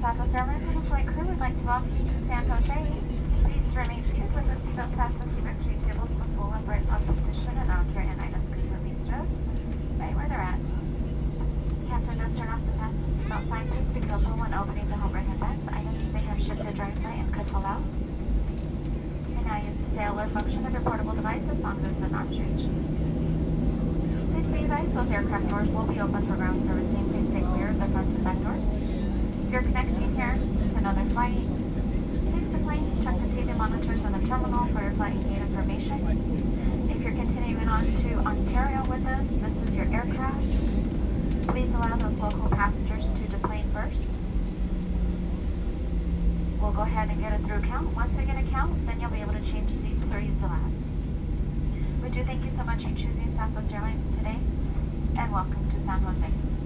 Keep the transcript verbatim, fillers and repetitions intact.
Southwest Airlines and the flight crew would like to welcome you to San Jose. Please remain seated with your seatbelts fastened, seat back tray tables in the full upright position, and all carry on items completely stowed right where they're at. Captain does turn off the fasten seatbelt sign. Please be careful when opening the overhead vents. Items may have shifted driveway and could fall out. And now use the sail or function of your portable device as long as it's an arm's reach. Please be advised those aircraft doors will be open for ground servicing. Please stay clear of the front and back doors. If you're connecting here to another flight, please to plane, check the T V monitors on the terminal for your flight gate information. If you're continuing on to Ontario with us, this is your aircraft. Please allow those local passengers to deplane first. We'll go ahead and get a through count. Once we get a count, then you'll be able to change seats or use the labs. We do thank you so much for choosing Southwest Airlines today, and welcome to San Jose.